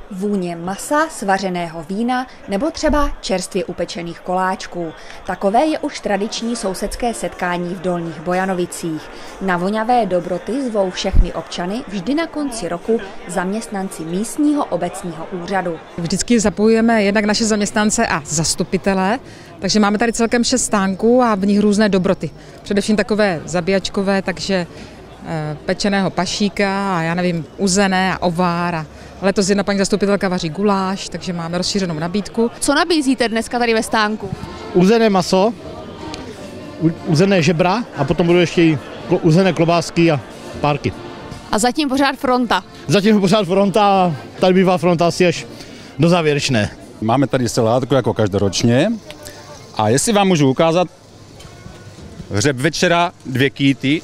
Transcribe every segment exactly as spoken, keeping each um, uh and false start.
Vůně masa, svařeného vína nebo třeba čerstvě upečených koláčků. Takové je už tradiční sousedské setkání v Dolních Bojanovicích. Na voňavé dobroty zvou všechny občany vždy na konci roku zaměstnanci místního obecního úřadu. Vždycky zapojujeme jednak naše zaměstnance a zastupitele, takže máme tady celkem šest stánků a v nich různé dobroty. Především takové zabíjačkové, takže pečeného pašíka a já nevím, uzené a ovár. A letos jedna paní zastupitelka vaří guláš, takže máme rozšířenou nabídku. Co nabízíte dneska tady ve stánku? Uzené maso, uzené žebra a potom budou ještě i uzené klobásky a párky. A zatím pořád fronta? Zatím pořád fronta a tady bývá fronta asi až do závěrečné. Máme tady salátku jako každoročně a jestli vám můžu ukázat, hřeb večera, dvě kýty.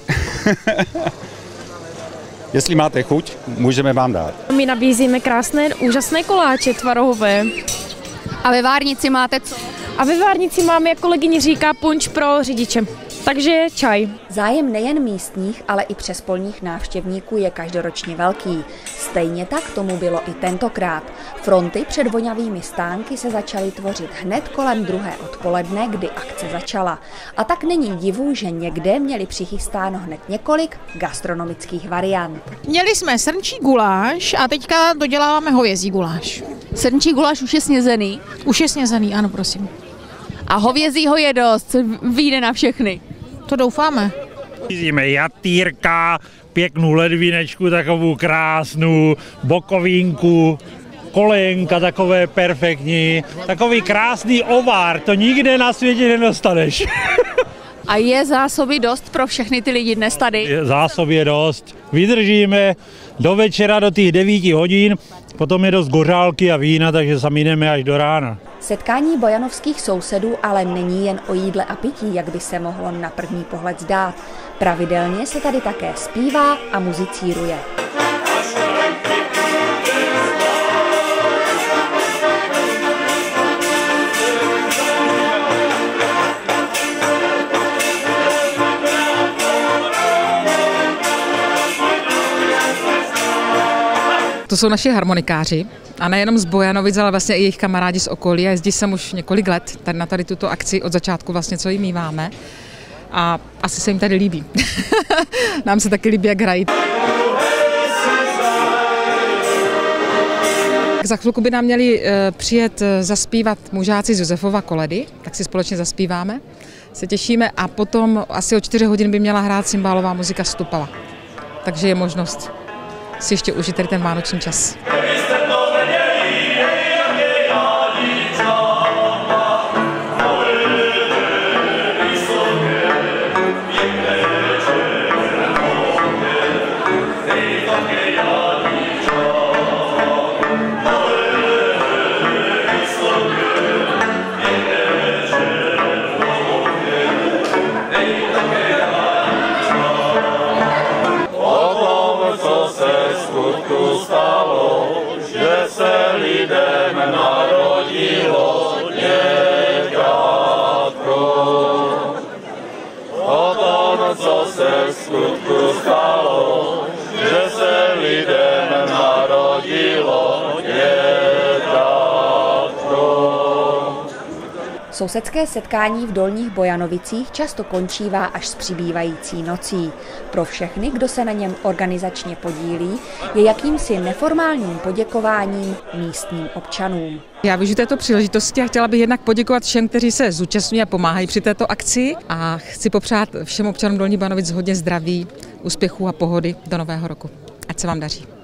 Jestli máte chuť, můžeme vám dát. My nabízíme krásné, úžasné koláče tvarohové. A ve várnici máte co? A ve várnici máme, jak kolegyně říká, punč pro řidiče. Takže čaj. Zájem nejen místních, ale i přespolních návštěvníků je každoročně velký. Stejně tak tomu bylo i tentokrát. Fronty před voňavými stánky se začaly tvořit hned kolem druhé odpoledne, kdy akce začala. A tak není divu, že někde měli přichystáno hned několik gastronomických variant. Měli jsme srnčí guláš a teďka doděláváme hovězí guláš. Srnčí guláš už je snězený? Už je snězený, ano, prosím. A hovězího je dost, vyjde na všechny. To doufáme. Vidíme jatýrka, pěknou ledvinečku, takovou krásnou, bokovínku, kolenka takové perfektní, takový krásný ovár, to nikde na světě nedostaneš. A je zásoby dost pro všechny ty lidi dnes tady? Zásoby je dost. Vydržíme do večera, do těch devíti hodin, potom je dost gořálky a vína, takže sami jdeme až do rána. Setkání bojanovských sousedů ale není jen o jídle a pití, jak by se mohlo na první pohled zdát. Pravidelně se tady také zpívá a muzicíruje. To jsou naši harmonikáři a nejenom z Bojanovic, ale vlastně i jejich kamarádi z okolí. A jezdí sem už několik let tady na tady tuto akci od začátku vlastně, co jim míváme. A asi se jim tady líbí. Nám se taky líbí, jak hrají. Za chvilku by nám měli přijet zaspívat mužáci z Josefova koledy, tak si společně zaspíváme, se těšíme a potom asi o čtyři hodin by měla hrát cymbálová muzika Stupala. Takže je možnost si ještě užít tady ten vánoční čas. Stalo, že se lidem narodilo děťátko. O tom, co se v skutku stalo, že se lidem narodilo děťátko. Sousedské setkání v Dolních Bojanovicích často končívá až s přibývající nocí. Pro všechny, kdo se na něm organizačně podílí, je jakýmsi neformálním poděkováním místním občanům. Já využiju této příležitosti a chtěla bych jednak poděkovat všem, kteří se zúčastňují a pomáhají při této akci a chci popřát všem občanům Dolních Bojanovic hodně zdraví, úspěchů a pohody do nového roku. Ať se vám daří.